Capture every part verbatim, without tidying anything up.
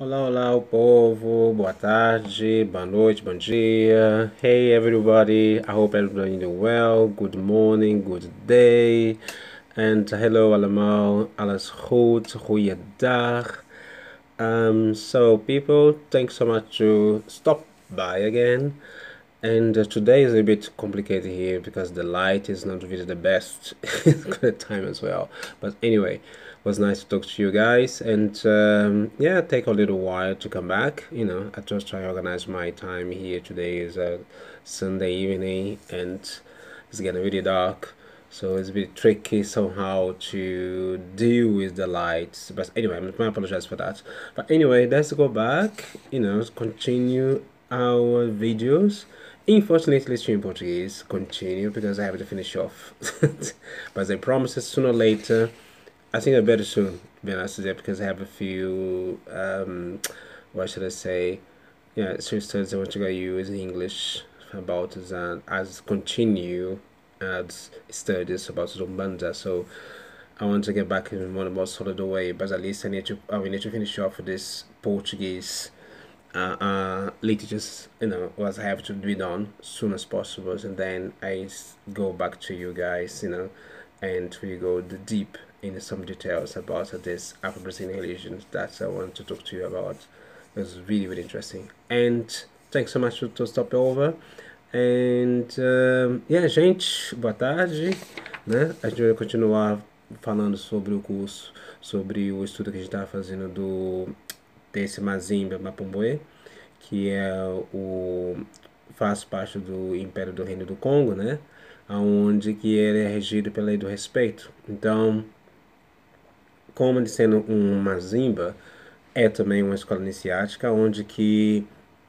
Olá, olá, o povo. Boa tarde, boa noite, bom dia. Hey, everybody. I hope everybody doing well. Good morning, good day. And hello allemaal. Alles goed, goeiedag. Um, so people, thanks so much to stop by again. And uh, today is a bit complicated here because the light is not really the best good time as well. But anyway, it was nice to talk to you guys. And um, yeah, take a little while to come back. You know, I just try to organize my time here. Today is a Sunday evening and it's getting really dark. So it's a bit tricky somehow to deal with the lights. But anyway, I apologize for that. But anyway, let's go back, you know, continue our videos. Unfortunately, it's in Portuguese. Continue because I have to finish off. But I promise sooner or later, I think I better soon, to be honest with you, because I have a few, um, what should I say? Yeah, sisters I want to go use in English about as, uh, as continue as studies about Zumbanda. So I want to get back in one more solid way, but at least I need to, uh, we need to finish off this Portuguese uh, uh, litiges, you know, what I have to be done as soon as possible, and then I go back to you guys, you know, and we go deep in some details about uh, this Afro-Brazilian religion that I want to talk to you about. It was really, really interesting. And thanks so much to, to stop over. And, um, yeah, gente, boa tarde, né? A gente vai continuar falando sobre o curso, sobre o estudo que a gente estava fazendo do desse Mazimba Mapumboe, que é o faz parte do Império do Reino do Congo, né? Onde que ele é regido pela lei do respeito. Então, como ele sendo um Mazimba, é também uma escola iniciática onde que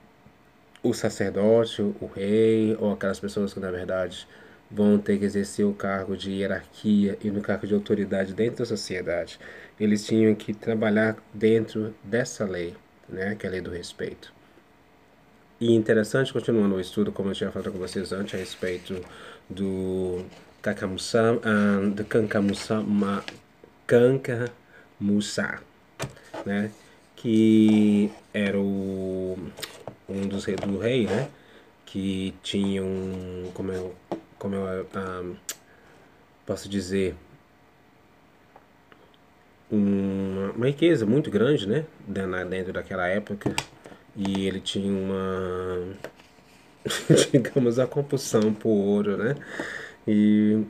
o sacerdote, o rei, ou aquelas pessoas que na verdade vão ter que exercer o cargo de hierarquia e no cargo de autoridade dentro da sociedade, eles tinham que trabalhar dentro dessa lei, né, que é a lei do respeito. E interessante, continuando o estudo, como eu tinha falado com vocês antes, a respeito do Kankamusa, uh, do Kankamusa, Kankamusa, né, que era o, um dos reis do rei, né, que tinha um, como eu, como eu um, posso dizer, uma, uma riqueza muito grande, né, dentro daquela época, e ele tinha uma, digamos, a compulsão por ouro, né, e,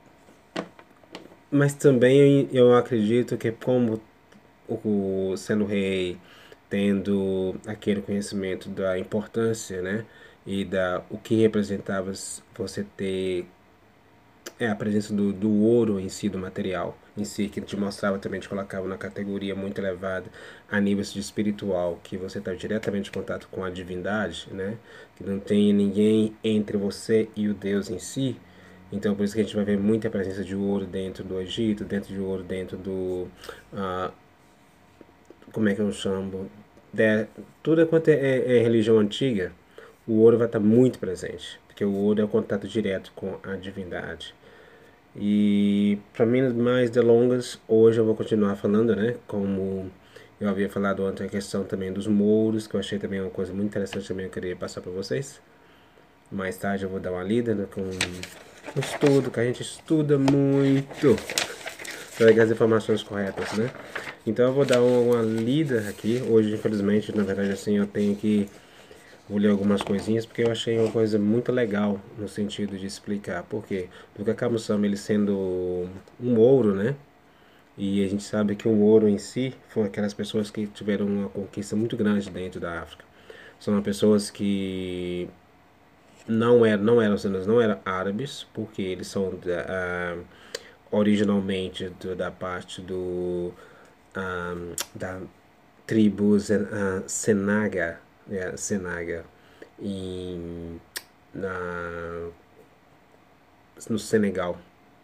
mas também eu acredito que como o, sendo rei, tendo aquele conhecimento da importância, né, e da o que representava você ter é, a presença do, do ouro em si, do material em si, que te mostrava também, te colocava na categoria muito elevada a nível de espiritual, que você está diretamente em contato com a divindade, né, que não tem ninguém entre você e o Deus em si. Então por isso que a gente vai ver muita presença de ouro dentro do Egito, dentro de ouro dentro do uh, como é que eu chamo? De, tudo quanto é, é, é religião antiga, o ouro vai estar muito presente, porque o ouro é o contato direto com a divindade. E para mim, mais delongas, hoje eu vou continuar falando, né? Como eu havia falado antes, a questão também dos mouros, que eu achei também uma coisa muito interessante também, eu queria passar para vocês. Mais tarde eu vou dar uma lida, né, com um estudo, que a gente estuda muito para pegar as informações corretas, né? Então eu vou dar uma, uma lida aqui. Hoje, infelizmente, na verdade, assim, eu tenho que vou ler algumas coisinhas porque eu achei uma coisa muito legal no sentido de explicar. Por quê? Porque a Kamusama, ele sendo um ouro, né? E a gente sabe que o ouro em si foram aquelas pessoas que tiveram uma conquista muito grande dentro da África. São pessoas que não eram, não eram, não eram árabes, porque eles são uh, originalmente do, da parte do um, da tribo uh, Senaga, yeah, Senaga em, na, no Senegal.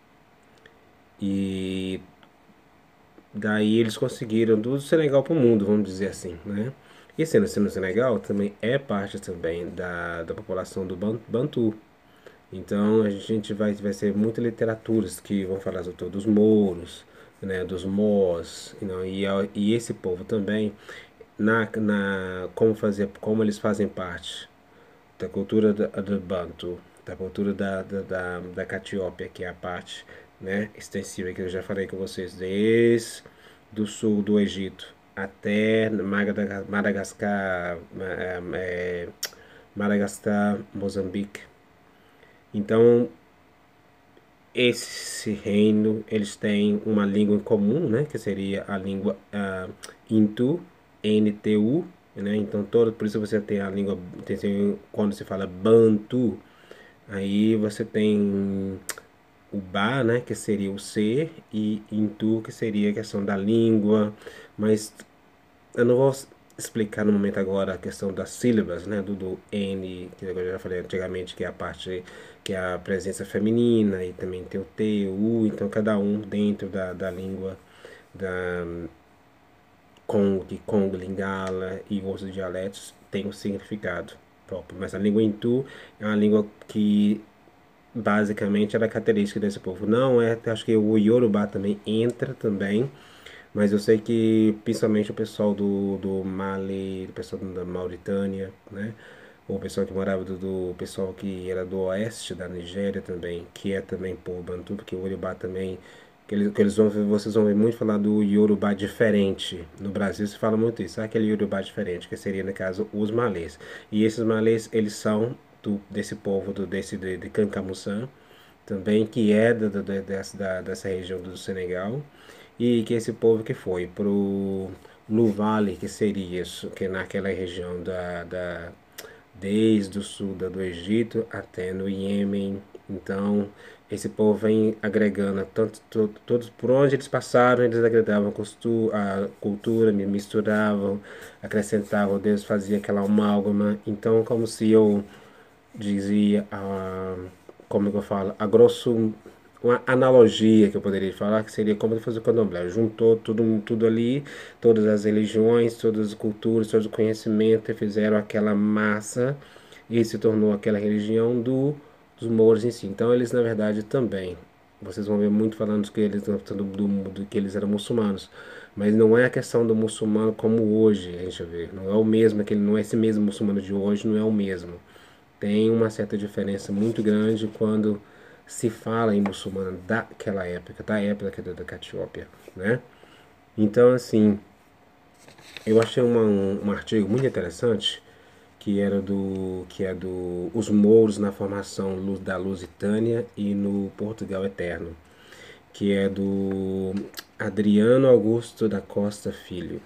E daí eles conseguiram do Senegal para o mundo, vamos dizer assim, né? E sendo assim no Senegal também é parte também da, da população do Bantu. Então a gente vai, vai ser muitas literaturas que vão falar sobre dos mouros, né, dos mós, you know, e, e esse povo também, na, na como fazer, como eles fazem parte da cultura da- do Bantu, da cultura da, da, da, da Catiópia, que é a parte, né, extensiva que eu já falei com vocês, desde do sul do Egito até Madaga- Madagascar, ma- é, Madagascar, Moçambique. Então, esse reino, eles têm uma língua em comum, né, que seria a língua ah, Intu, N T U, né? Então, todo, por isso você tem a língua, tem, quando se fala Bantu, aí você tem o Ba, né, que seria o C, e Intu, que seria a questão da língua, mas eu não vou explicar no momento agora a questão das sílabas, né, do, do N, que eu já falei antigamente, que é a parte, que é a presença feminina, e também tem o T, o U, então cada um dentro da, da língua da Congo, de Congo, Lingala e outros dialetos tem um significado próprio, mas a língua Intu é uma língua que basicamente era característica desse povo. Não é, acho que o Yorubá também entra também, mas eu sei que principalmente o pessoal do, do Mali, o pessoal da Mauritânia, né? O pessoal que morava do, do pessoal que era do oeste da Nigéria também, que é também povo Bantu, porque o Yorubá também, que eles, que eles vão, vocês vão ver muito falar do Yorubá diferente. No Brasil se fala muito isso, aquele Yorubá diferente, que seria no caso os malês. E esses malês, eles são do, desse povo, do, desse de, de Kankamusan, também, que é do, do, dessa, da, dessa região do Senegal, e que esse povo que foi pro Luvale, que seria isso, que é naquela região da, da desde o sul da- do Egito até no Iêmen. Então, esse povo vem agregando tanto to- todos por onde eles passaram, eles agregavam costu, a cultura, me misturavam, acrescentavam, Deus fazia aquela amálgama. Então, como se eu dizia, ah, como que eu falo, a grosso, uma analogia que eu poderia falar, que seria como ele fez o candomblé, juntou tudo, tudo ali, todas as religiões, todas as culturas, todo o conhecimento, e fizeram aquela massa e se tornou aquela religião do, dos mouros em si. Então eles, na verdade, também, vocês vão ver muito falando que eles, do, do, do, que eles eram muçulmanos, mas não é a questão do muçulmano como hoje a gente vê, não é o mesmo, aquele, não é esse mesmo muçulmano de hoje, não é o mesmo. Tem uma certa diferença muito grande quando se fala em muçulmano daquela época, da época da, da Catiópia, né? Então, assim, eu achei uma, um, um artigo muito interessante que era do que é do os mouros na formação Lu- da Lusitânia e no Portugal Eterno, que é do Adriano Augusto da Costa Filho.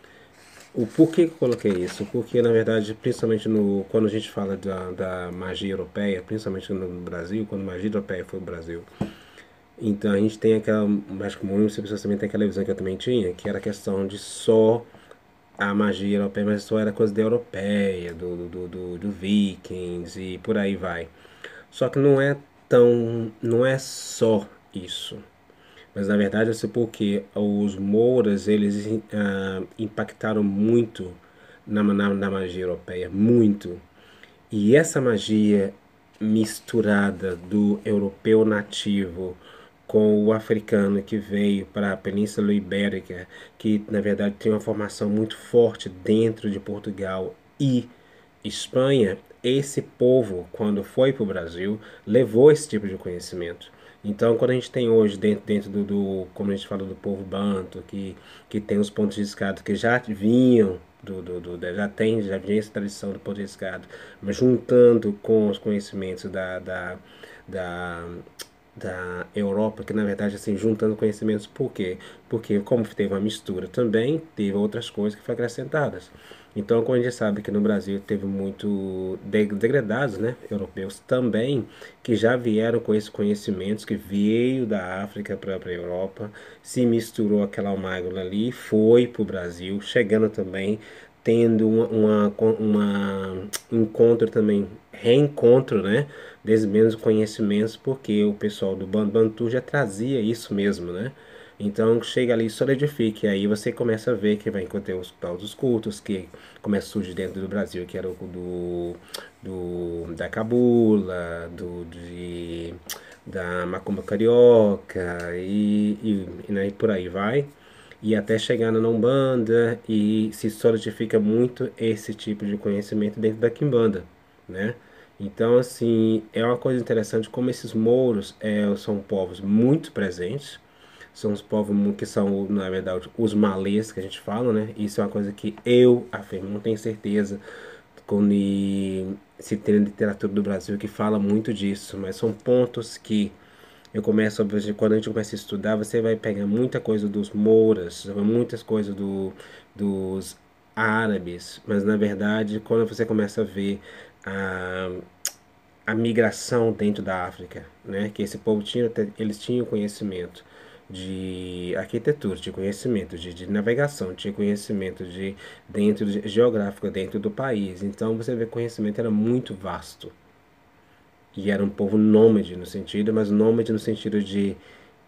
O porquê que eu coloquei isso? Porque, na verdade, principalmente no, quando a gente fala da, da magia europeia, principalmente no Brasil, quando a magia europeia foi o Brasil, então a gente tem aquela, acho que muitas pessoas também tem aquela visão que eu também tinha, que era a questão de só a magia europeia, mas só era coisa da europeia, do, do, do, do Vikings e por aí vai. Só que não é tão, não é só isso. Mas na verdade é porque os Mouras eles ah, impactaram muito na, na, na magia europeia, muito. E essa magia misturada do europeu nativo com o africano que veio para a Península Ibérica, que na verdade tem uma formação muito forte dentro de Portugal e Espanha, esse povo, quando foi para o Brasil, levou esse tipo de conhecimento. Então, quando a gente tem hoje, dentro, dentro do, do, como a gente fala do povo banto, que, que tem os pontos de escada que já vinham, do, do, do, já tem, já vinha essa tradição do ponto de escada, mas juntando com os conhecimentos da, da, da, da Europa, que na verdade, assim, juntando conhecimentos, por quê? Porque como teve uma mistura também, teve outras coisas que foram acrescentadas. Então, como a gente sabe que no Brasil teve muito degradados, né, europeus também, que já vieram com esses conhecimentos, que veio da África para a Europa, se misturou aquela amálgama ali, foi para o Brasil, chegando também, tendo uma, uma, uma encontro também, reencontro, né, desses mesmos conhecimentos, porque o pessoal do Bantu já trazia isso mesmo, né? Então chega ali e solidifica, e aí você começa a ver que vai encontrar os tal dos cultos que começa a surgir dentro do Brasil, que era o do, do da cabula, do de, da macumba carioca e, e, e, né, e por aí vai. e até chegar na Umbanda, e se solidifica muito esse tipo de conhecimento dentro da Quimbanda, né? Então, assim, é uma coisa interessante como esses mouros é, são povos muito presentes, são os povos que são, na verdade, os malês que a gente fala, né? Isso é uma coisa que eu afirmo, não tenho certeza quando se tem literatura do Brasil que fala muito disso, mas são pontos que eu começo, quando a gente começa a estudar, você vai pegar muita coisa dos mouras, muitas coisas do, dos árabes, mas na verdade, quando você começa a ver a, a migração dentro da África, né, que esse povo tinha, eles tinham conhecimento de arquitetura, de conhecimento de, de navegação, tinha conhecimento de dentro de, geográfico dentro do país. Então você vê que o conhecimento era muito vasto. E era um povo nômade no sentido, mas nômade no sentido de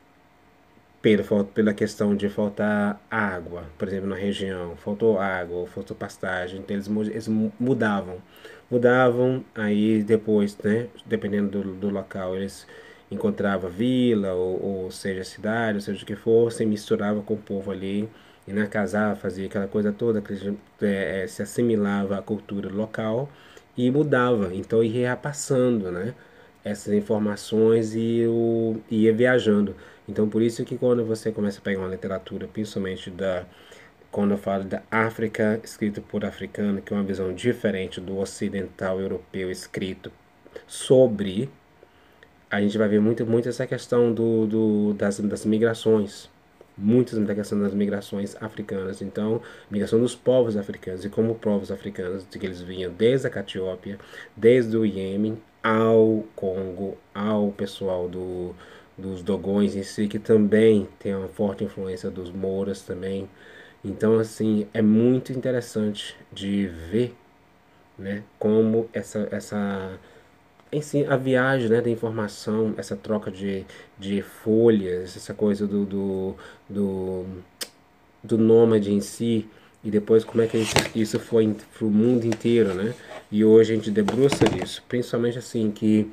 pela, pela questão de faltar água, por exemplo, na região, faltou água, faltou pastagem, então eles, eles mudavam. Mudavam, aí depois, né, dependendo do, do local, eles encontravam vila, ou, ou seja, cidade, ou seja o que for, se misturava com o povo ali, e na casava, fazia aquela coisa toda, que é, se assimilava à cultura local e mudava, então ia passando, né? Essas informações e o, ia viajando. Então, por isso que quando você começa a pegar uma literatura, principalmente da, quando eu falo da África, escrito por africano, que é uma visão diferente do ocidental europeu escrito sobre, a gente vai ver muito, muito essa questão do, do, das, das migrações. Muitas da questão das migrações africanas. Então, migração dos povos africanos. E como povos africanos, de que eles vinham desde a Catiópia, desde o Iêmen ao Congo, ao pessoal do, dos Dogões em si, que também tem uma forte influência dos Mouras também. Então, assim, é muito interessante de ver, né, como essa, essa em si, a viagem, né, da informação, essa troca de, de folhas, essa coisa do, do, do, do nômade em si, e depois como é que isso, isso foi para o mundo inteiro, né? E hoje a gente debruça disso, principalmente assim, que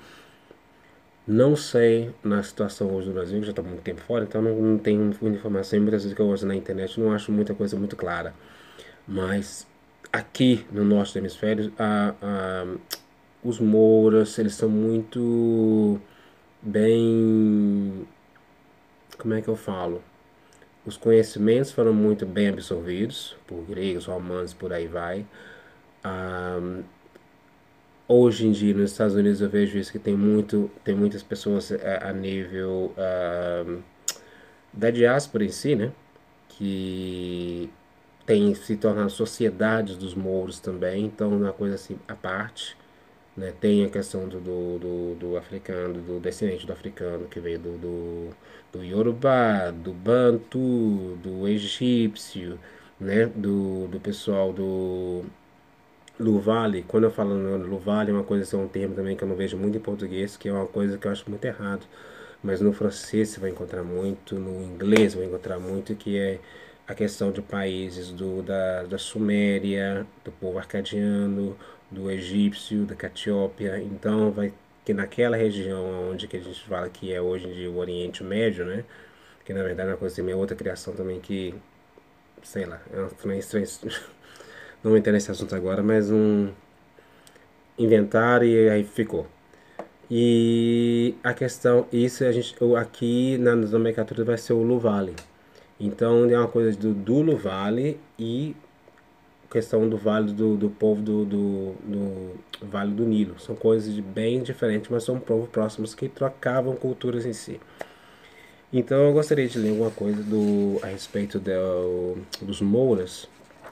não sei na situação hoje do Brasil, que já estou muito tempo fora, então não, não tenho muita informação, e muitas vezes que eu uso na internet não acho muita coisa muito clara. Mas aqui no nosso hemisfério, a, a, os mouras, eles são muito bem, como é que eu falo? Os conhecimentos foram muito bem absorvidos por gregos, romanos, por aí vai. Ah, hoje em dia nos Estados Unidos eu vejo isso que tem muito, tem muitas pessoas a, a nível ah, da diáspora em si, né? Que tem se tornado sociedades dos mouros também, então é uma coisa assim à parte. Né? Tem a questão do, do, do, do africano, do descendente do africano que veio do, do, do Yorubá, do Bantu, do egípcio, né? do, do pessoal do Luvale. Quando eu falo no Luvale, é uma coisa, assim, é um termo também que eu não vejo muito em português, que é uma coisa que eu acho muito errado. Mas no francês você vai encontrar muito, no inglês você vai encontrar muito, que é a questão de países do, da, da Suméria, do povo arcadiano, do egípcio, da Catiópia. Então, vai que naquela região onde que a gente fala que é hoje em dia o Oriente Médio, né? Que na verdade é uma coisa também, outra criação também que, sei lá, é uma estranha. Não vou entrar nesse assunto agora, mas um inventar e aí ficou. E a questão, isso a gente, aqui na nomenclatura vai ser o Luvale. Então é uma coisa do, do Luvale e questão do vale do, do povo do, do, do Vale do Nilo. São coisas bem diferentes, mas são povos próximos que trocavam culturas em si. Então eu gostaria de ler alguma coisa do, a respeito do, dos Mouras.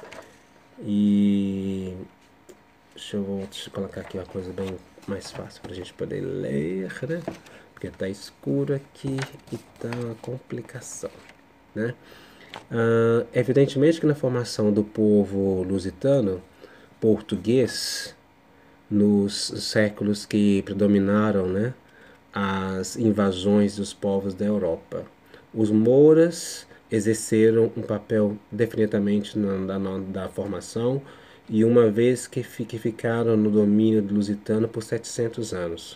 E deixa eu, deixa eu colocar aqui uma coisa bem mais fácil para a gente poder ler, né? Porque tá escuro aqui e tá uma complicação, né? Ah, evidentemente que na formação do povo lusitano, português, nos séculos que predominaram, né, as invasões dos povos da Europa, os mouras exerceram um papel definitivamente na, na, da formação e uma vez que, que ficaram no domínio lusitano por setecentos anos.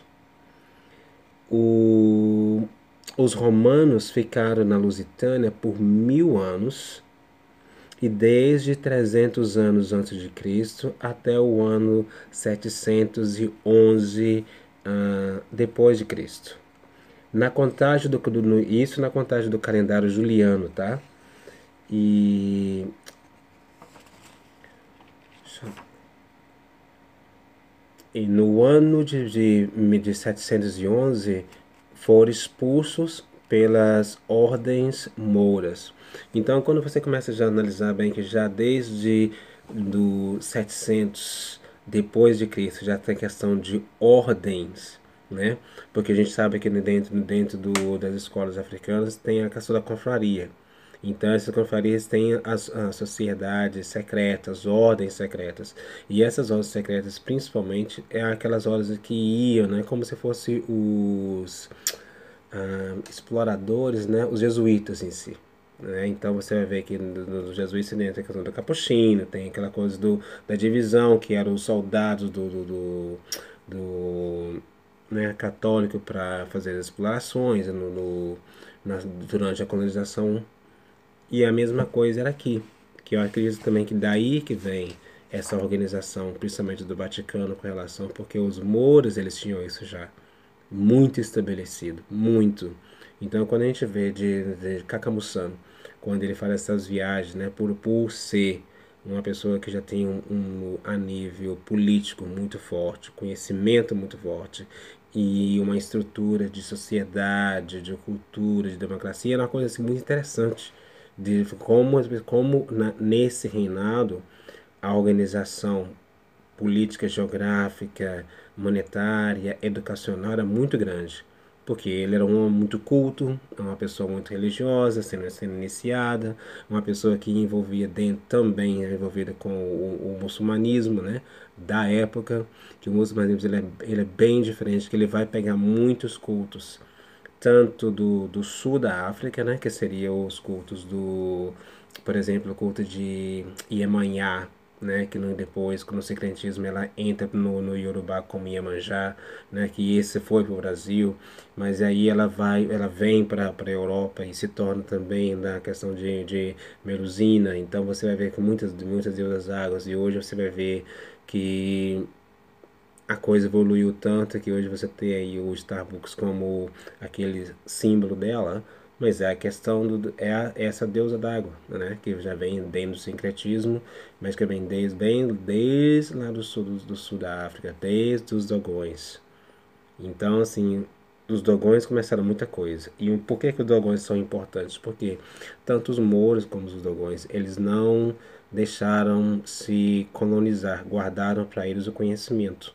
O, os romanos ficaram na Lusitânia por mil anos e desde trezentos anos antes de Cristo até o ano setecentos e onze uh, depois de Cristo. Na contagem do, do isso na contagem do calendário juliano, tá? E E no ano de, de, de setecentos e onze foram expulsos pelas ordens mouras. Então, quando você começa já a analisar bem que já desde do setecentos depois de Cristo já tem questão de ordens, né? Porque a gente sabe que dentro, dentro do, das escolas africanas tem a questão da confraria. Então, essas confrarias têm as, as sociedades secretas, ordens secretas. E essas ordens secretas, principalmente, é aquelas ordens que iam, né, como se fossem os ah, exploradores, né, os jesuítas em si. Né? Então, você vai ver que nos jesuítas tem a questão do capuchinho, tem aquela coisa do, da divisão, que eram os soldados do, do, do, do né, católico para fazer as explorações no, no, na, durante a colonização. E a mesma coisa era aqui, que eu acredito também que daí que vem essa organização, principalmente do Vaticano com relação, porque os mouros eles tinham isso já muito estabelecido, muito. Então quando a gente vê de, de Kakamuzan, quando ele faz essas viagens, né, por, por ser uma pessoa que já tem um, um a nível político muito forte, conhecimento muito forte e uma estrutura de sociedade, de cultura, de democracia, é uma coisa assim, muito interessante de como, como na, nesse reinado a organização política, geográfica, monetária, educacional era muito grande. Porque ele era um homem muito culto, uma pessoa muito religiosa, sendo, sendo iniciada, uma pessoa que envolvia dentro, também envolvida com o, o muçulmanismo, né, da época, que o muçulmanismo ele é, ele é bem diferente, que ele vai pegar muitos cultos tanto do, do sul da África, né, que seriam os cultos do, por exemplo, o culto de Iemanjá, né, que no, depois, com o secretismo, ela entra no, no Yorubá como Iemanjá, né, que esse foi para o Brasil, mas aí ela vai, ela vem para a Europa e se torna também na questão de, de Meruzina, então você vai ver que muitas, muitas deusas águas, e hoje você vai ver que a coisa evoluiu tanto que hoje você tem aí o Starbucks como aquele símbolo dela, mas é a questão do é, a, é essa deusa d'água, né, que já vem dentro do sincretismo, mas que vem desde bem desde lá do sul do, do sul da África, desde os Dogões. Então, assim, os Dogões começaram muita coisa. E por que que os Dogões são importantes? Porque tanto os mouros como os Dogões, eles não deixaram se colonizar, guardaram para eles o conhecimento.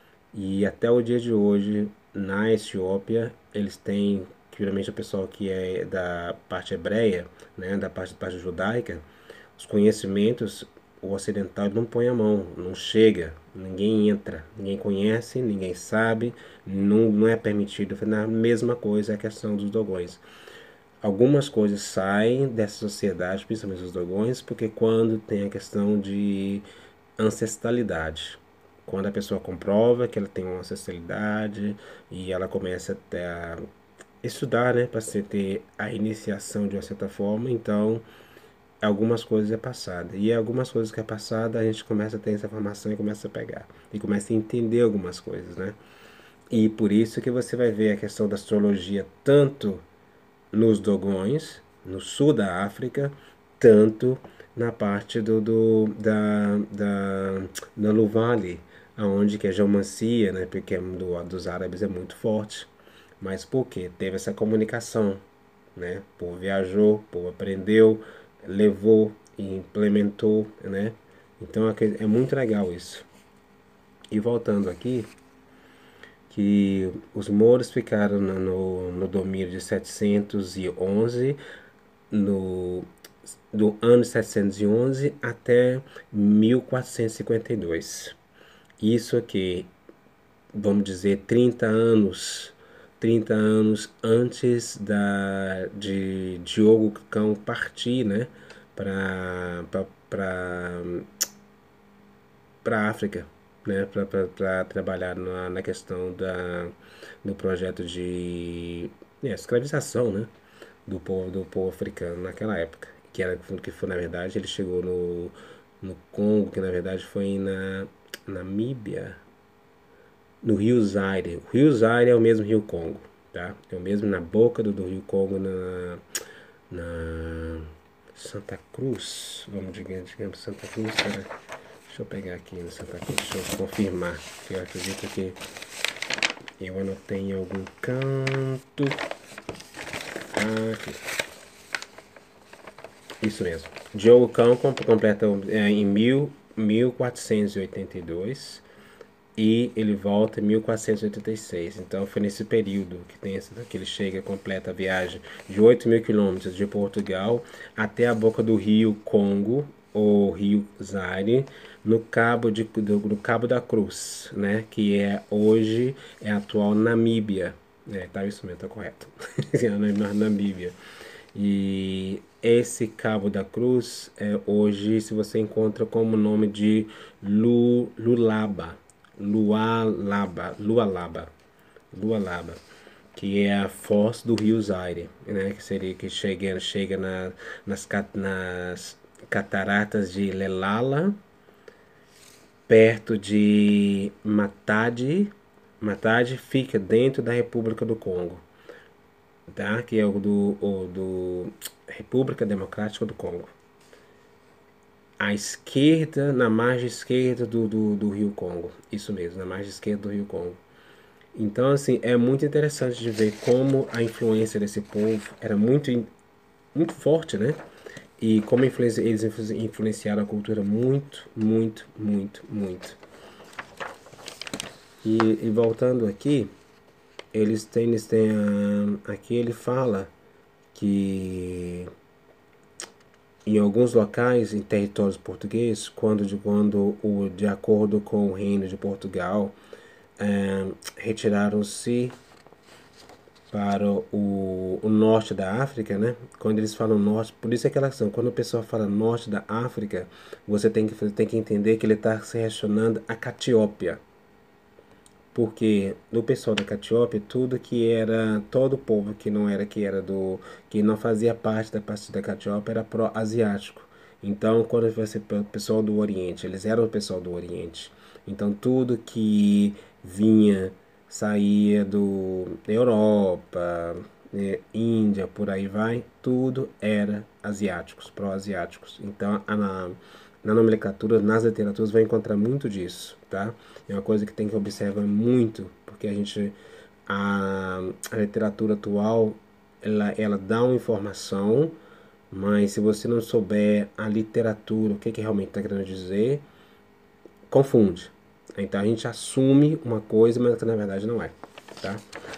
E até o dia de hoje, na Etiópia, eles têm, geralmente o pessoal que é da parte hebreia, né, da parte, parte judaica, os conhecimentos, o ocidental não põe a mão, não chega, ninguém entra, ninguém conhece, ninguém sabe, não, não é permitido. A mesma coisa é a questão dos dogões. Algumas coisas saem dessa sociedade, principalmente os dogões, porque quando tem a questão de ancestralidade. Quando a pessoa comprova que ela tem uma ancestralidade e ela começa a estudar, né, para ter a iniciação de uma certa forma, então algumas coisas é passada. E algumas coisas que é passada, a gente começa a ter essa informação e começa a pegar. E começa a entender algumas coisas, né? E por isso que você vai ver a questão da astrologia tanto nos Dogões, no sul da África, tanto na parte do, do da, da, da Luvali, aonde que a geomancia, né, porque é do, dos árabes é muito forte. Mas por quê? Teve essa comunicação, né? O povo viajou, o povo aprendeu, levou e implementou, né? Então é muito legal isso. E voltando aqui, que os mouros ficaram no, no domínio de setecentos e onze, no, do ano setecentos e onze até mil quatrocentos e cinquenta e dois. Isso aqui, vamos dizer, trinta anos, trinta anos antes da, de Diogo Cão partir, né, para para a África, né, para trabalhar na, na questão da, do projeto de é, escravização, né, do povo, do povo africano naquela época. que era que foi na verdade, ele chegou no, no Congo, que na verdade foi na Namíbia, no Rio Zaire. O Rio Zaire é o mesmo Rio Congo, tá? É o mesmo na boca do, do Rio Congo, na, na Santa Cruz, vamos digamos, digamos Santa Cruz, cara. Deixa eu pegar aqui no Santa Cruz, deixa eu confirmar, que eu acredito que eu anotei em algum canto. Aqui. Isso mesmo. Diogo Cão completa é, em mil, mil quatrocentos e oitenta e dois e ele volta em mil quatrocentos e oitenta e seis. Então foi nesse período que, tem esse, que ele chega, completa a viagem de oito mil quilômetros de Portugal até a boca do rio Congo, ou rio Zaire, no cabo, de, do, no cabo da Cruz, né? Que é hoje é a atual Namíbia. É, tá, isso mesmo, tá correto. Namíbia. E esse Cabo da Cruz, é, hoje se você encontra como nome de Lu, Lulaba, Lualaba, Lualaba, Lualaba, que é a foz do rio Zaire, né? Que seria que chega, chega na, nas, nas cataratas de Lelala, perto de Matadi. Matadi fica dentro da República do Congo, tá? Que é o do, o do República Democrática do Congo. À esquerda, na margem esquerda do, do, do Rio Congo. Isso mesmo, na margem esquerda do Rio Congo. Então, assim, é muito interessante de ver como a influência desse povo era muito, muito forte, né? E como influência, eles influenciaram a cultura muito, muito, muito, muito. E, e voltando aqui, eles têm, eles têm a, aqui ele fala que em alguns locais, em territórios portugueses, quando de, quando o, de acordo com o reino de Portugal, é, retiraram-se para o, o norte da África, né? Quando eles falam norte, por isso é aquela questão, quando a pessoa fala norte da África, você tem que, tem que entender que ele está se relacionando à Catiópia. Porque no pessoal da Catiópia, tudo que era, todo o povo que não era, que era do, que não fazia parte da parte da Catiópia era pró-asiático. Então, quando você o pessoal do Oriente, eles eram o pessoal do Oriente. Então, tudo que vinha, saía do da Europa, né, Índia, por aí vai, tudo era asiáticos, pró-asiáticos. Então, a, na, na nomenclatura, nas literaturas, vai encontrar muito disso, tá? É uma coisa que tem que observar muito, porque a gente, a, a literatura atual, ela, ela dá uma informação, mas se você não souber a literatura, o que, que realmente está querendo dizer, confunde. Então a gente assume uma coisa, mas na verdade não é, tá?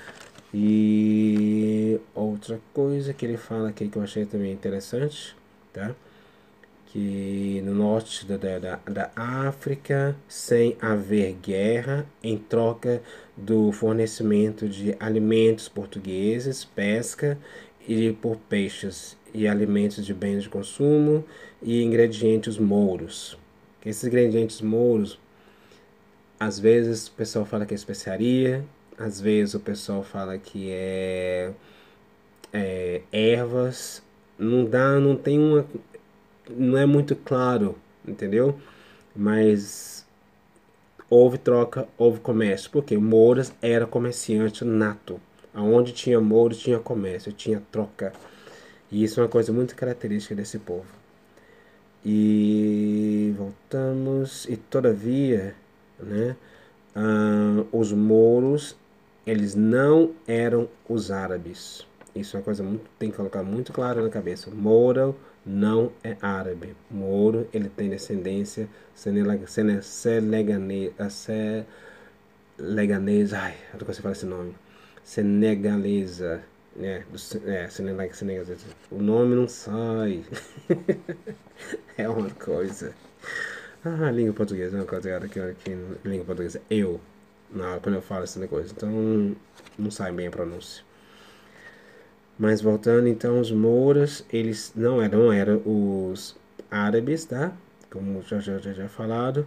E outra coisa que ele fala aqui que eu achei também interessante, tá? Que no norte da, da, da África, sem haver guerra, em troca do fornecimento de alimentos portugueses, pesca e por peixes e alimentos de bens de consumo e ingredientes mouros. Esses ingredientes mouros, às vezes o pessoal fala que é especiaria, às vezes o pessoal fala que é, é ervas, não dá, não tem uma, não é muito claro, entendeu? Mas houve troca, houve comércio, porque Mouras era comerciante nato. Aonde tinha Mouros tinha comércio, tinha troca. E isso é uma coisa muito característica desse povo. E voltamos, e todavia, né, ah, os mouros, eles não eram os árabes. Isso é uma coisa muito, tem que colocar muito claro na cabeça. Mouro não é árabe. Mouro, ele tem descendência senegalesa, senegalesa, ai, eu não consigo falar esse nome. Senegalesa, né? É, senegalesa. O nome não sai. É uma coisa. Ah, a língua portuguesa é uma coisa que, que língua portuguesa. Eu, na, quando eu falo essa coisa. Então, não sai bem a pronúncia. Mas voltando, então, os mouros, eles não eram, não eram os árabes, tá? Como já já já, já falado.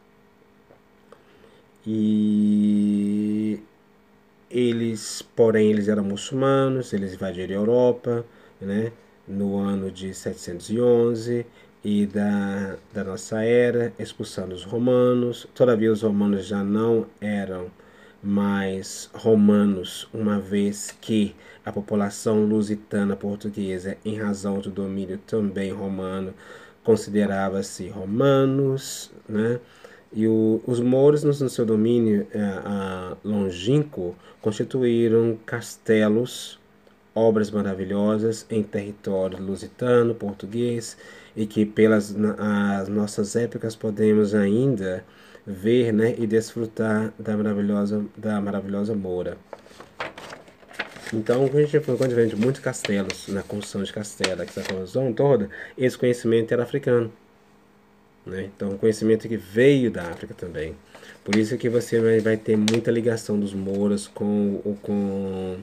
E eles, porém, eles eram muçulmanos, eles invadiram a Europa, né? no ano de setecentos e onze e da, da nossa era, expulsando os romanos. Todavia os romanos já não eram mais romanos, uma vez que a população lusitana portuguesa, em razão do domínio também romano, considerava-se romanos, né? E o, os mouros, no, no seu domínio é, a, longínquo, constituíram castelos, obras maravilhosas em território lusitano, português, e que pelas as nossas épocas podemos ainda ver, né, e desfrutar da maravilhosa, da maravilhosa Moura. Então, quando a gente quando a gente vê muitos castelos, na construção de castelo, essa construção toda, esse conhecimento era africano. Né? Então, um conhecimento que veio da África também. Por isso que você vai, vai ter muita ligação dos mouros com, com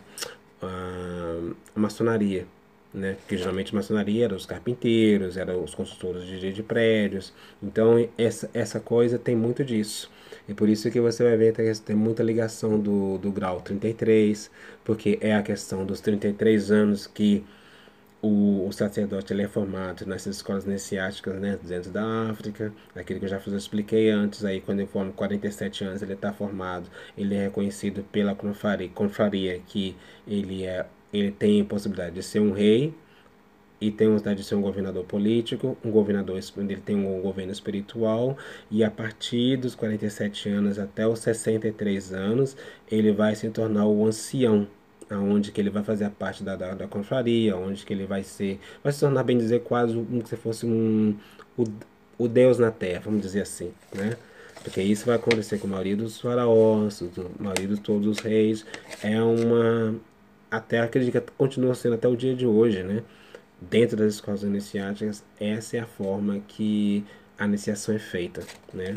a, a maçonaria. Né? Porque geralmente a maçonaria eram os carpinteiros, eram os construtores de, de prédios. Então, essa, essa coisa tem muito disso. E por isso que você vai ver que tem muita ligação do, do grau trinta e três, porque é a questão dos trinta e três anos que o, o sacerdote ele é formado nessas escolas iniciáticas, né, dentro da África, aquilo que eu já fiz, eu expliquei antes, aí quando ele forma quarenta e sete anos ele está formado, ele é reconhecido pela confraria, confraria que ele, é, ele tem a possibilidade de ser um rei, e tem a possibilidade de ser um governador político, um governador, ele tem um governo espiritual, e a partir dos quarenta e sete anos até os sessenta e três anos, ele vai se tornar o ancião, aonde que ele vai fazer a parte da, da, da confraria, onde que ele vai ser, vai se tornar, bem dizer, quase como se fosse um, o, o Deus na Terra, vamos dizer assim, né? Porque isso vai acontecer com a maioria dos faraós, a maioria de todos os reis, é uma, até acredito que continua sendo até o dia de hoje, né? Dentro das escolas iniciáticas, essa é a forma que a iniciação é feita, né?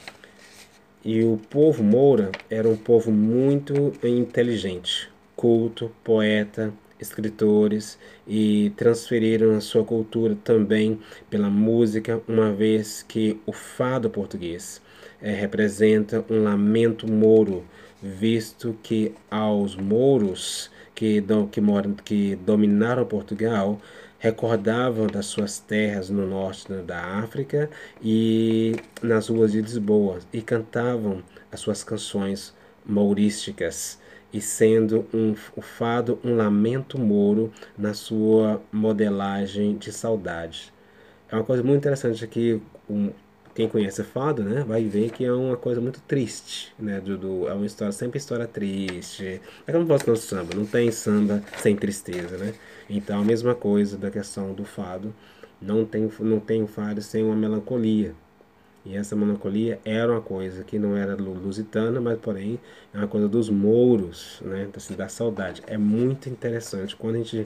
E o povo Moura era um povo muito inteligente, culto, poeta, escritores, e transferiram a sua cultura também pela música, uma vez que o fado português é, representa um lamento mouro, visto que aos mouros que, do, que, moram, que dominaram Portugal recordavam das suas terras no norte, né, da África e nas ruas de Lisboa e cantavam as suas canções mourísticas e sendo um, o fado um lamento mouro na sua modelagem de saudade. É uma coisa muito interessante que um, quem conhece fado, né, vai ver que é uma coisa muito triste, né, do, do, é uma história, sempre história triste. É como fosse no samba, não tem samba sem tristeza, né? Então a mesma coisa da questão do fado, não tem, não tem fado sem uma melancolia. E essa melancolia era uma coisa que não era lusitana, mas porém é uma coisa dos mouros, né, assim, da saudade. É muito interessante quando a gente,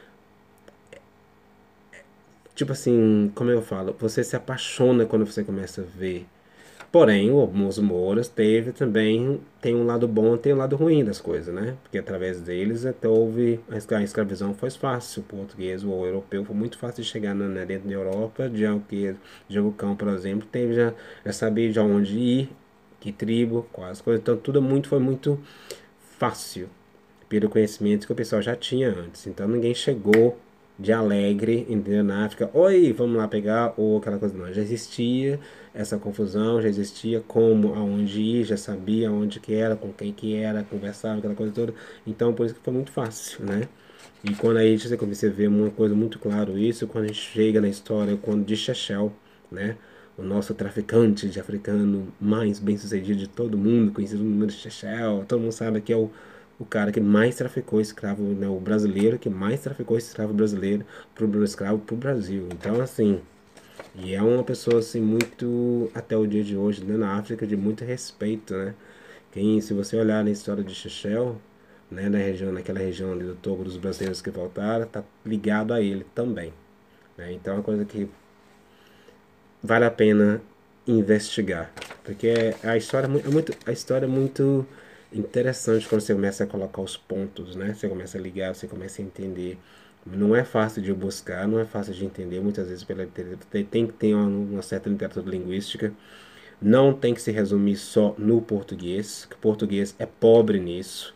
tipo assim, como eu falo, você se apaixona quando você começa a ver. Porém, os Mouros teve também, tem um lado bom, tem um lado ruim das coisas, né? Porque através deles até houve, a escra- a escravidão foi fácil, o português ou o europeu foi muito fácil de chegar na, na- dentro da Europa, de algo que Django Cão, por exemplo, teve já, já sabia de onde ir, que tribo, quais coisas, então tudo muito, foi muito fácil, pelo conhecimento que o pessoal já tinha antes. Então ninguém chegou de alegre, entendeu? Na África, oi, vamos lá pegar, ou aquela coisa, não. Já existia essa confusão, já existia como, aonde ir, já sabia onde que era, com quem que era, conversava, aquela coisa toda. Então por isso que foi muito fácil, né? E quando aí você começa a ver uma coisa muito claro isso, quando a gente chega na história, quando de Chechel, né? O nosso traficante de africano mais bem sucedido de todo mundo, conhecido no mundo de Chechel, todo mundo sabe que é o o cara que mais traficou escravo, né, o brasileiro que mais traficou escravo brasileiro pro escravo pro Brasil. Então, assim, e é uma pessoa assim muito até o dia de hoje, né, na África de muito respeito, né? Quem, se você olhar na história de Chechel, né, na região, naquela região ali do Togo dos brasileiros que voltaram, tá ligado a ele também, né? Então, é uma coisa que vale a pena investigar, porque a história é muito, a história é muito interessante quando você começa a colocar os pontos, né? Você começa a ligar, você começa a entender. Não é fácil de buscar, não é fácil de entender, muitas vezes pela literatura, tem que ter uma, uma certa literatura linguística. Não tem que se resumir só no português, que o português é pobre nisso.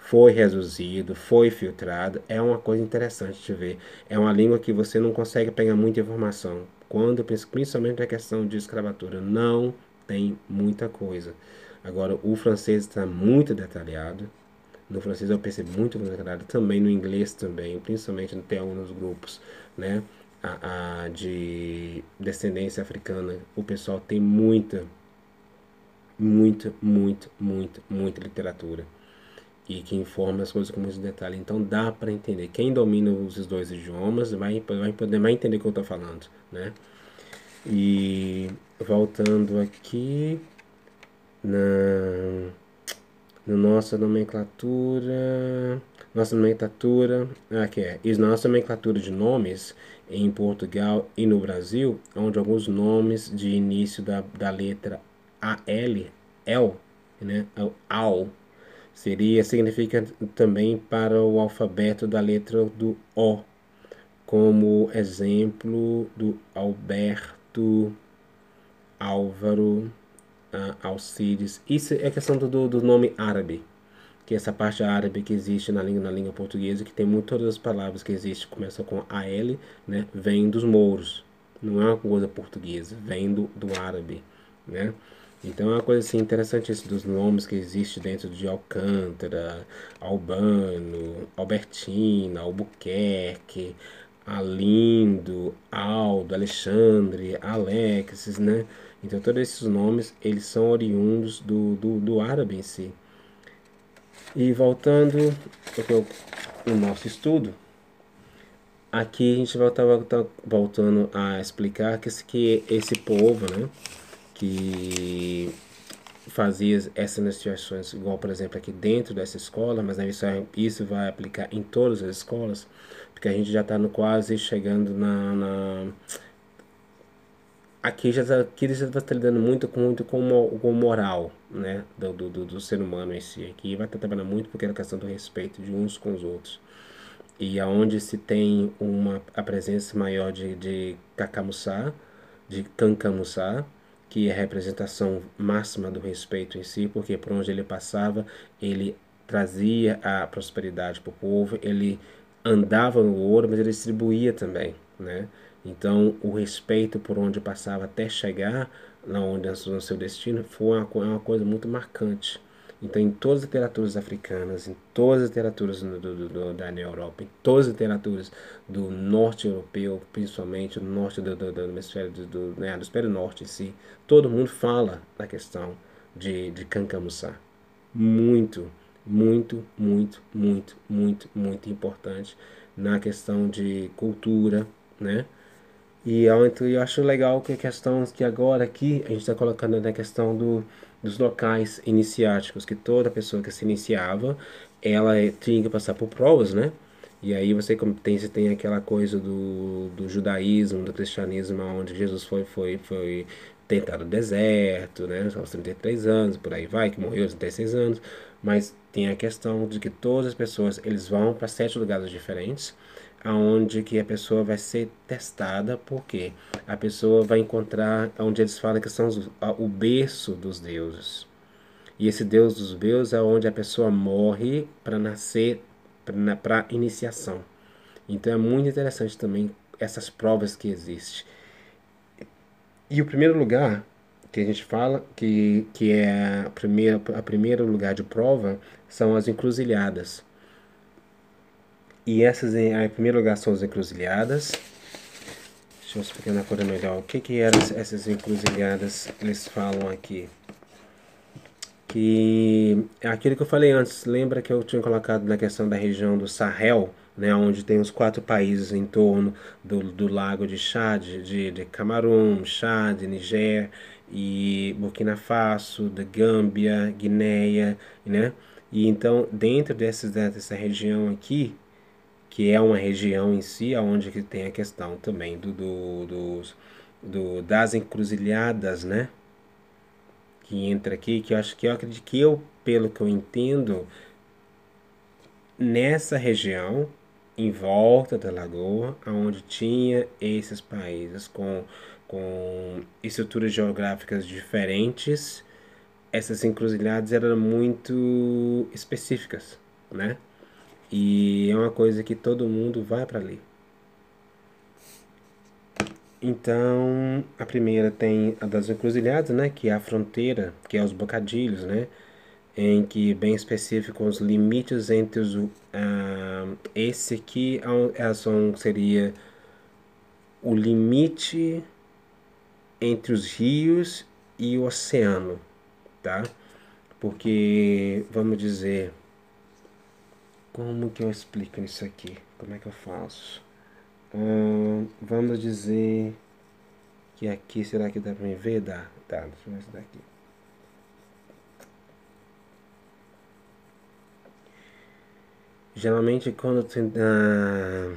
foi reduzido, foi filtrado. É uma coisa interessante de ver. É uma língua que você não consegue pegar muita informação. Quando, principalmente na questão de escravatura, não tem muita coisa. Agora, o francês está muito detalhado. No francês eu percebo muito detalhado. Também no inglês também, principalmente tem alguns grupos, né? A, a de descendência africana, o pessoal tem muita, muita, muita, muita, muita literatura e que informa as coisas com muito detalhe. Então dá para entender. Quem domina os dois idiomas vai, vai poder mais entender o que eu estou falando, né? E voltando aqui na, na nossa nomenclatura, nossa nomenclatura, aqui é, e nossa nomenclatura de nomes em Portugal e no Brasil, onde alguns nomes de início da, da letra A L, L, né, ao, seria, significa também para o alfabeto da letra do O, como exemplo do Alberto, Álvaro, uh, Alcides. Isso é questão do, do nome árabe, que é essa parte árabe que existe na língua, na língua portuguesa, que tem muito, todas as palavras que existem, começam com A L, né, vem dos mouros. Não é uma coisa portuguesa, vem do, do árabe, né? Então é uma coisa assim interessante isso dos nomes que existe dentro de Alcântara, Albano, Albertina, Albuquerque, Alindo, Aldo, Alexandre, Alexis, né? Então todos esses nomes eles são oriundos do, do, do árabe em si. E voltando ao nosso estudo, aqui a gente vai estar voltando a explicar que esse, que esse povo, né, que fazia essas negociações, igual por exemplo aqui dentro dessa escola, mas isso, isso vai aplicar em todas as escolas, porque a gente já está quase chegando na, na aqui já tá, aqui já está lidando muito com muito com, com moral, né, do, do, do ser humano em si. Aqui vai estar trabalhando muito porque é a questão do respeito de uns com os outros. E aonde se tem uma a presença maior de, de cacamuçá, de cancamuçá, que é a representação máxima do respeito em si, porque por onde ele passava, ele trazia a prosperidade para o povo, ele andava no ouro, mas ele distribuía também, né? Então, o respeito por onde passava até chegar na onde no seu destino foi uma, uma coisa muito marcante. Então, em todas as literaturas africanas, em todas as literaturas do, do, do, da Europa, em todas as literaturas do norte europeu, principalmente no norte do, do, do hemisfério do, do, né, do hemisfério norte em si, todo mundo fala da questão de, de Kankamusa. Muito, muito, muito, muito, muito, muito importante na questão de cultura, né? E eu, então, eu acho legal que a questão que agora aqui a gente está colocando na questão do, dos locais iniciáticos, que toda pessoa que se iniciava, ela tinha que passar por provas, né? E aí você tem, você tem aquela coisa do, do judaísmo, do cristianismo, onde Jesus foi, foi, foi tentado no deserto, né? Aos trinta e três anos, por aí vai, que morreu aos trinta e seis anos. Mas tem a questão de que todas as pessoas, eles vão para sete lugares diferentes, aonde que a pessoa vai ser testada, porque a pessoa vai encontrar onde eles falam que são os, o berço dos deuses. E esse Deus dos deuses é onde a pessoa morre para nascer para iniciação. Então é muito interessante também essas provas que existem. E o primeiro lugar que a gente fala que, que é a primeira, a primeiro lugar de prova são as encruzilhadas. E essas, em primeiro lugar, são as encruzilhadas. Deixa eu explicar na cor melhor. O que que eram essas encruzilhadas? Eles falam aqui. Que é aquilo que eu falei antes. Lembra que eu tinha colocado na questão da região do Sahel, né, onde tem os quatro países em torno do, do lago de Chad, de, de Camarão, Chad, Niger e Burkina Faso, da Gâmbia, Guinéia, né? E então, dentro dessas, dessa região aqui, que é uma região em si, onde que tem a questão também do, do, dos, do, das encruzilhadas, né? Que entra aqui, que eu acho que eu acredito que eu, pelo que eu entendo, nessa região, em volta da lagoa, onde tinha esses países com, com estruturas geográficas diferentes, essas encruzilhadas eram muito específicas. né? E é uma coisa que todo mundo vai para ali. Então, a primeira tem a das encruzilhadas, né, que é a fronteira, que é os bocadilhos, né, em que bem específico os limites entre os ah, esse aqui é, é, são, seria o limite entre os rios e o oceano, tá? Porque vamos dizer, como que eu explico isso aqui? Como é que eu faço? Hum, vamos dizer que aqui, será que dá pra me ver? Dá, tá, deixa eu ver se daqui. Geralmente quando tem ah,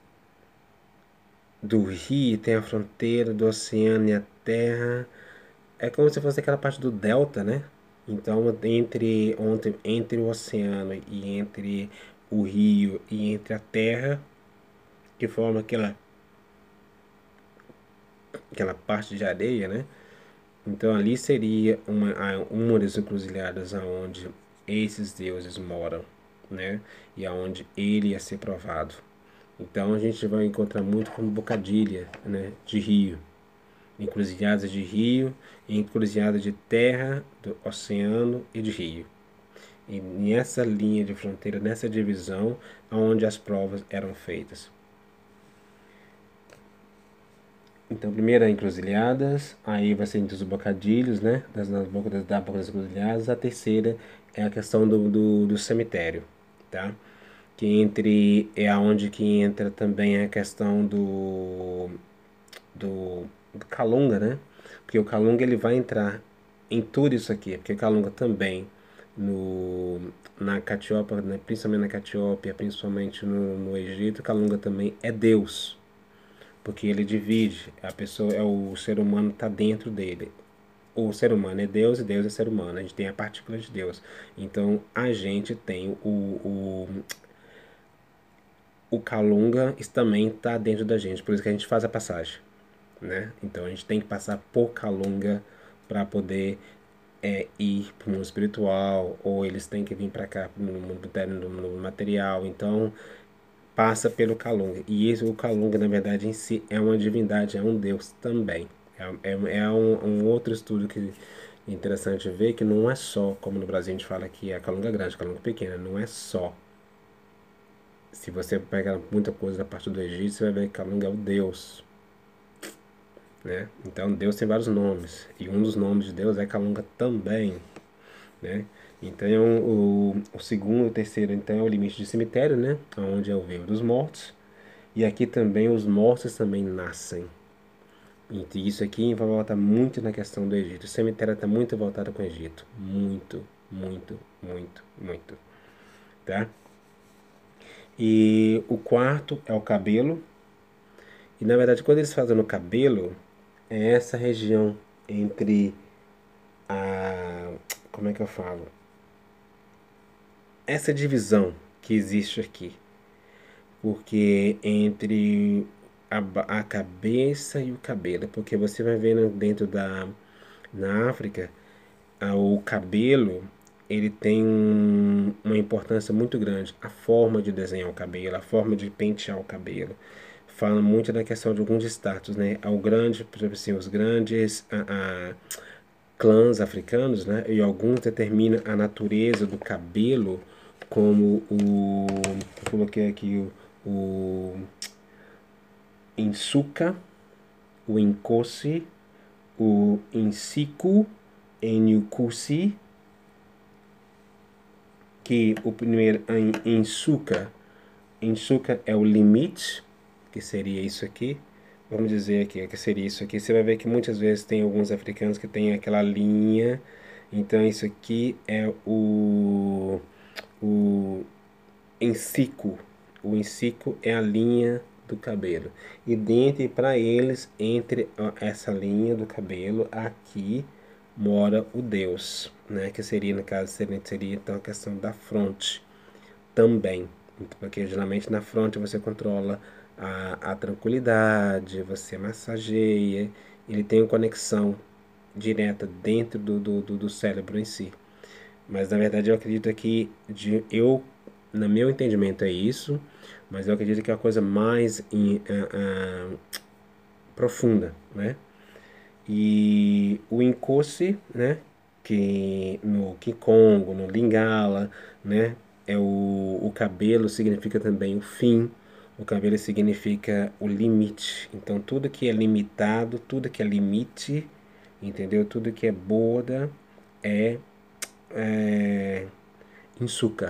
do rio, tem a fronteira do oceano e a terra, é como se fosse aquela parte do delta, né? Então entre, entre, entre o oceano e entre o rio e entre a terra, que forma aquela, aquela parte de areia, né? Então ali seria uma, uma das encruzilhadas aonde esses deuses moram, né? E aonde ele ia ser provado. Então a gente vai encontrar muito como bocadilha, né? De rio, encruzilhadas de rio, encruzilhada de terra, do oceano e de rio. E nessa linha de fronteira, nessa divisão, aonde as provas eram feitas. Então, primeiro é encruzilhadas, aí vai ser entre os bocadilhos, né? Das, das bocas das, da boca das encruzilhadas. A terceira é a questão do, do, do cemitério, tá? Que entre é aonde que entra também a questão do, do, do Calunga, né? Porque o Calunga ele vai entrar em tudo isso aqui, porque o Calunga também no na Catiópia, né? Principalmente na Catiópia, principalmente no, no Egito, o Calunga também é Deus, porque ele divide, a pessoa é o ser humano está dentro dele. O ser humano é Deus e Deus é ser humano. A gente tem a partícula de Deus. Então a gente tem o, o, o Calunga também está dentro da gente. Por isso que a gente faz a passagem, né? Então a gente tem que passar por Calunga para poder é, ir para o mundo espiritual, ou eles têm que vir para cá no mundo, no mundo material. Então passa pelo Calunga. E esse, o Calunga, na verdade, em si é uma divindade, é um deus também. É, é, é um, um outro estudo que é interessante ver que não é só, como no Brasil a gente fala que é Calunga grande, Calunga pequena, não é só. Se você pegar muita coisa da parte do Egito, você vai ver que Calunga é o deus, né? Então Deus tem vários nomes, e um dos nomes de Deus é Calunga também, né? Então o, o segundo e o terceiro então é o limite de cemitério, né? Onde é o veio dos mortos. E aqui também os mortos também nascem. E isso aqui vai voltar muito na questão do Egito. O cemitério está muito voltado com o Egito. Muito, muito, muito, muito. Tá? E o quarto é o cabelo. E na verdade, quando eles fazem no cabelo, é essa região entre a. Como é que eu falo? Essa divisão que existe aqui. Porque entre a, a cabeça e o cabelo, porque você vai vendo dentro da na África, a, o cabelo ele tem um, uma importância muito grande, a forma de desenhar o cabelo, a forma de pentear o cabelo. Fala muito da questão de alguns status, né? Ao grande, por exemplo assim, os grandes a, a, clãs africanos, né? E alguns determinam a natureza do cabelo como o, eu coloquei aqui o, o Insuka, o Inkosi, o Insiku, Enyukusi, que o primeiro em Insuka, Insuka é o limite, que seria isso aqui. Vamos dizer aqui, que seria isso aqui. Você vai ver que muitas vezes tem alguns africanos que tem aquela linha. Então isso aqui é o o encico. O encico é a linha do cabelo. E dentro para eles, entre essa linha do cabelo, aqui mora o Deus, né? Que seria, no caso, seria, seria então a questão da fronte também. Porque geralmente na fronte você controla a, a tranquilidade, você massageia, ele tem uma conexão direta dentro do, do, do, do cérebro em si. Mas na verdade eu acredito que de, eu no meu entendimento é isso, mas eu acredito que é a coisa mais in, uh, uh, profunda, né? E o Nkosi, né, que no Kikongo, no Lingala, né, é o, o cabelo significa também o fim, o cabelo significa o limite. Então tudo que é limitado, tudo que é limite, entendeu? Tudo que é borda é, é Insuka,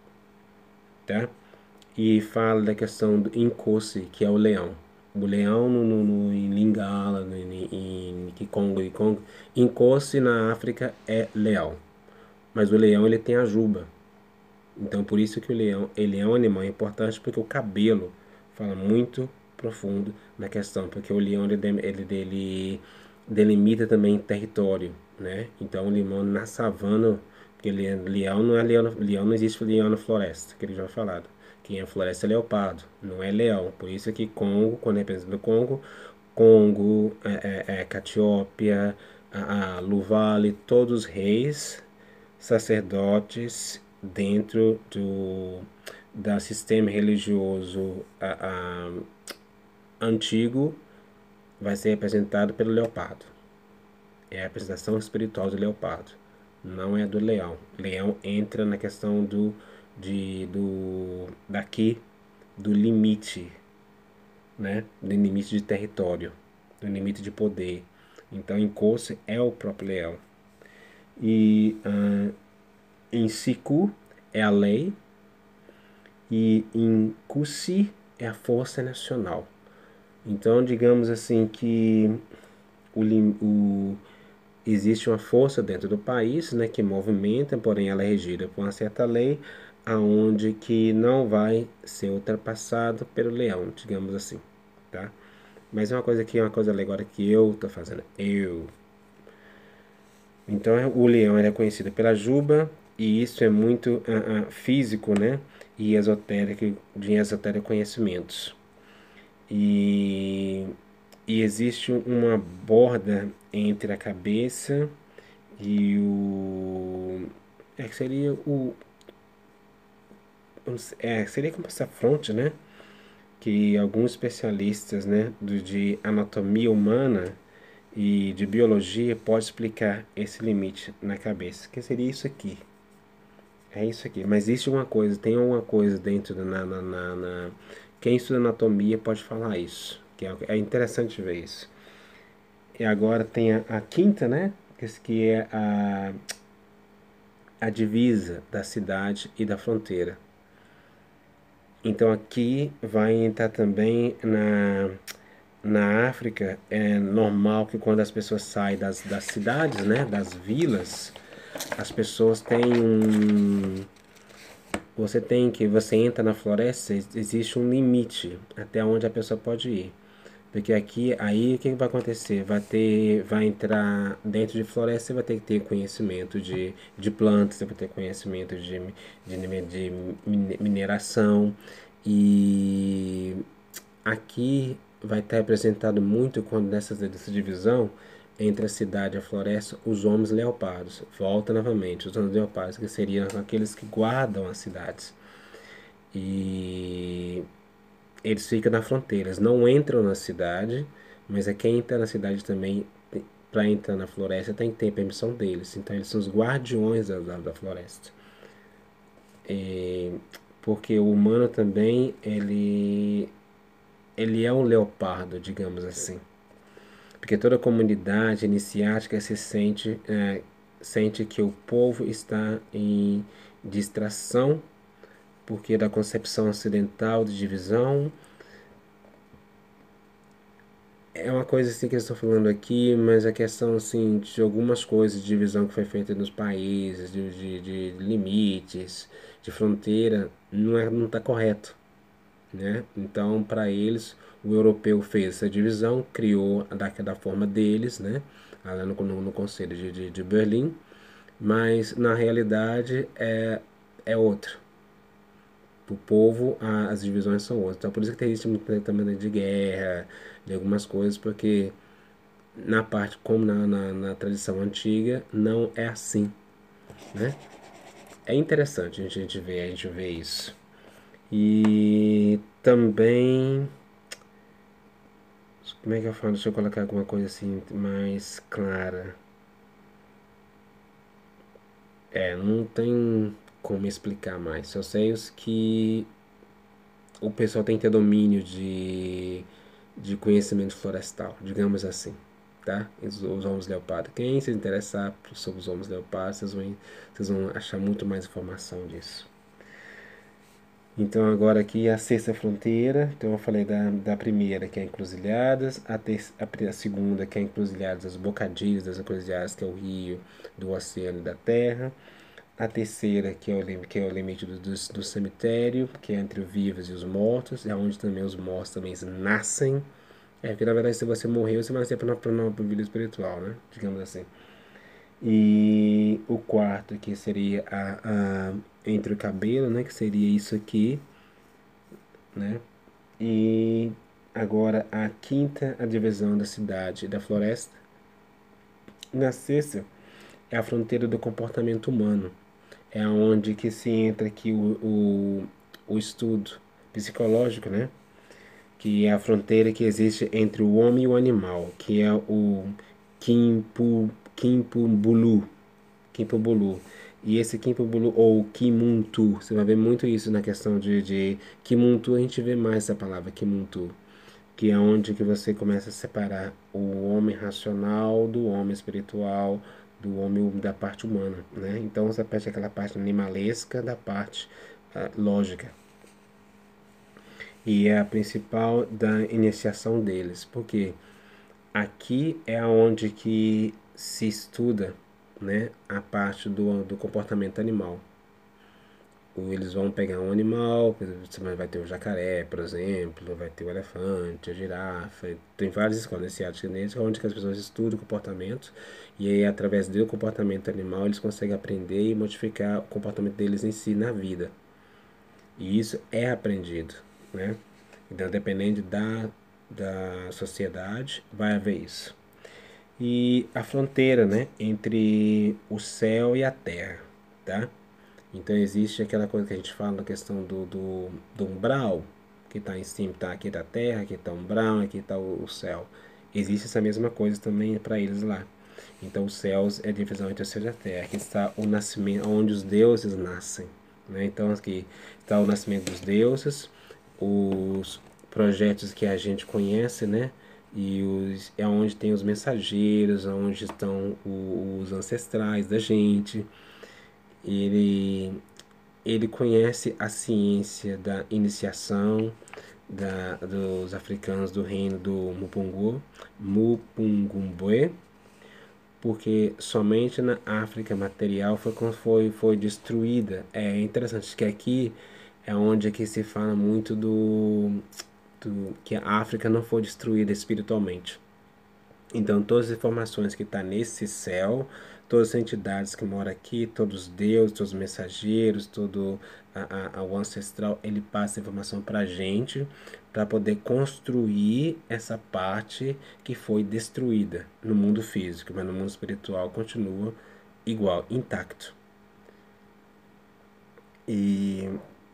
tá? E fala da questão do Nkosi, que é o leão. O leão no, no, no, em Lingala, no, em, em Kikongo e Congo. Nkosi na África é leão. Mas o leão ele tem a juba. Então por isso que o leão ele é um animal importante, porque o cabelo fala muito profundo na questão, porque o leão ele, ele, ele delimita também território, né? Então o leão na savana, porque leão não é leão, leão não existe leão na floresta, que ele já falado. Quem é floresta é leopardo, não é leão. Por isso que Congo, quando é presidente do Congo, Congo, é, é, é, Catiópia, a, a Luvale, todos os reis, sacerdotes dentro do da sistema religioso a, a, antigo vai ser representado pelo leopardo. É a representação espiritual do leopardo, não é do leão. Leão entra na questão do de do daqui do limite, né? Do limite de território, do limite de poder. Então, Nkosi é o próprio leão. E uh, em Siku é a lei, e em Kusi é a força nacional. Então, digamos assim que o, o, existe uma força dentro do país, né, que movimenta, porém ela é regida por uma certa lei, aonde que não vai ser ultrapassado pelo leão, digamos assim, tá? Mas é uma coisa que é uma coisa agora que eu tô fazendo, eu. Então o leão ele é conhecido pela juba, e isso é muito uh, uh, físico, né? E esotérico, de esotérico conhecimentos. E, e existe uma borda entre a cabeça e o. É que seria o. É, seria como essa fronte, né? Que alguns especialistas, né, do, de anatomia humana e de biologia pode explicar esse limite na cabeça, que seria isso aqui. É isso aqui. Mas existe uma coisa, tem alguma coisa dentro da na, na, na, na... Quem estuda anatomia pode falar isso, que é, é interessante ver isso. E agora tem a, a quinta, né? Que é a, a divisa da cidade e da fronteira. Então aqui vai entrar também na, na África, é normal que quando as pessoas saem das, das cidades, né, das vilas, as pessoas têm um... Você tem que, você entra na floresta, existe um limite até onde a pessoa pode ir. Porque aqui, aí o que vai acontecer? Vai ter, vai entrar dentro de floresta, você vai ter que ter conhecimento de, de plantas, você vai ter conhecimento de, de, de mineração. E aqui vai estar representado muito quando nessa, nessa divisão entre a cidade e a floresta, os homens leopardos. Volta novamente, os homens leopardos, que seriam aqueles que guardam as cidades. E eles ficam na fronteira, eles não entram na cidade, mas é quem entra na cidade também, para entrar na floresta, tem que ter permissão deles. Então eles são os guardiões da, da, da floresta. E, porque o humano também, ele, ele é um leopardo, digamos assim. Porque toda a comunidade iniciática se sente, é, sente que o povo está em distração, porque da concepção ocidental de divisão. É uma coisa assim que eu estou falando aqui, mas a questão assim de algumas coisas de divisão que foi feita nos países, de, de, de limites, de fronteira, não é, não está correto, né? Então, para eles, o europeu fez essa divisão, criou da, da forma deles, né? Lá no, no, no Conselho de, de, de Berlim, mas na realidade é, é outra. O povo, a, as divisões são outras. Então, por isso que tem existe muito também de guerra, de algumas coisas, porque na parte, como na, na, na tradição antiga, não é assim, né? é interessante a gente ver, a gente ver isso. E também, como é que eu falo? Deixa eu colocar alguma coisa assim mais clara. É, não tem como explicar mais. Só sei os que o pessoal tem que ter domínio de, de conhecimento florestal, digamos assim, tá? Os, os homens leopardo. Quem se interessar sobre os homens leopardo, vocês vão, vocês vão achar muito mais informação disso. Então agora aqui a sexta fronteira, então eu falei da, da primeira que é Encruzilhadas, a, ter, a, a segunda que é Encruzilhadas, as bocadilhas das Encruzilhadas, que é o rio, do oceano e da terra, a terceira que é o, que é o limite do, do, do cemitério, que é entre os vivos e os mortos, é onde também os mortos também nascem, é porque na verdade se você morreu, você vai nascer para uma vida espiritual, né, digamos assim. E o quarto que seria a, a entre o cabelo, né, que seria isso aqui, né? E agora a quinta, a divisão da cidade e da floresta. Na sexta é a fronteira do comportamento humano. É onde que se entra aqui o, o, o estudo psicológico, né? Que é a fronteira que existe entre o homem e o animal, que é o Kimpu, Kimpubulu, Kimpubulu. E esse Kimpubulu, ou Kimuntu, você vai ver muito isso na questão de, de Kimuntu, a gente vê mais essa palavra, Kimuntu, que é onde que você começa a separar o homem racional do homem espiritual, do homem da parte humana, né? Então você perde aquela parte animalesca da parte uh, lógica. E é a principal da iniciação deles, porque aqui é onde que se estuda, né, a parte do, do comportamento animal. Eles vão pegar um animal, vai ter o jacaré, por exemplo, vai ter o elefante, a girafa, tem várias escolas nesse arte genética onde as pessoas estudam o comportamento e aí através do comportamento animal eles conseguem aprender e modificar o comportamento deles em si na vida. E isso é aprendido, né? Então, dependendo da, da sociedade, vai haver isso. E a fronteira, né, entre o céu e a terra, tá? Então existe aquela coisa que a gente fala, a questão do, do, do umbral, que está em cima, tá, aqui da terra, aqui está o umbral, aqui está o, o céu. Existe essa mesma coisa também para eles lá. Então os céus é a divisão entre o céu e a terra. Aqui está o nascimento, onde os deuses nascem. Né? Então aqui está o nascimento dos deuses, os projetos que a gente conhece, né? E os, é onde tem os mensageiros, onde estão os ancestrais da gente. Ele, ele conhece a ciência da iniciação da, dos africanos do reino do Mupungu, Mupungumbwe, porque somente na África material foi, foi, foi destruída. É interessante que aqui é onde aqui se fala muito do, do que a África não foi destruída espiritualmente. Então, todas as informações que estão tá nesse céu, todas as entidades que moram aqui, todos os deuses, todos os mensageiros, todo a, a, o ancestral, ele passa a informação para a gente, para poder construir essa parte que foi destruída no mundo físico, mas no mundo espiritual continua igual, intacto. E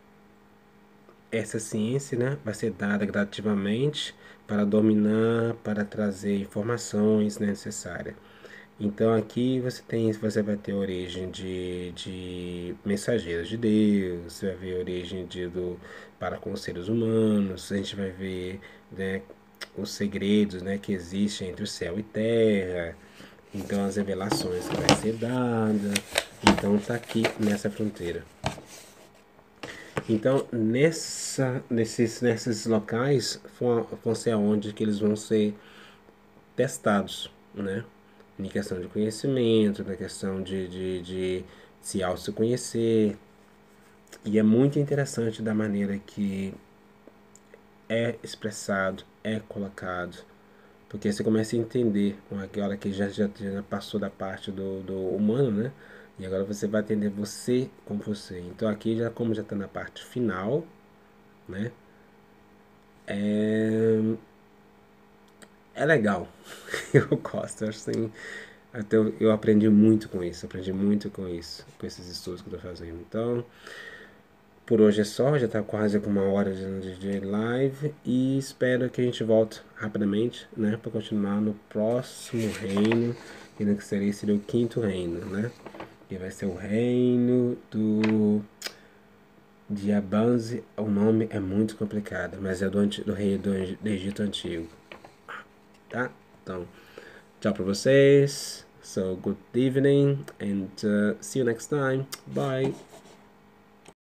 essa ciência, né, vai ser dada gradativamente para dominar, para trazer informações, né, necessárias. Então aqui você tem, você vai ter a origem de, de mensageiros de Deus, você vai ver a origem de, do, para com os seres humanos, a gente vai ver, né, os segredos, né, que existem entre o céu e terra, então as revelações que vai ser dada, então está aqui nessa fronteira. Então, nessa, nesses, nesses locais vão ser onde que eles vão ser testados, né? Em questão de conhecimento, na questão de, de, de se auto-conhecer. E é muito interessante da maneira que é expressado, é colocado. Porque você começa a entender, agora que já, já, já passou da parte do, do humano, né? E agora você vai entender você com você. Então aqui, já como já está na parte final, né? É, é legal. Eu gosto, assim. Até eu, eu aprendi muito com isso, aprendi muito com isso, com esses estudos que eu tô fazendo. Então, por hoje é só, já tá quase com uma hora de, de live e espero que a gente volte rapidamente, né, para continuar no próximo reino, que não seria, seria o quinto reino, né? E vai ser o reino do de Abanzi. O nome é muito complicado, mas é do, do rei do, do Egito Antigo, tá? Então, tchau pra vocês. So, good evening and uh, see you next time. Bye.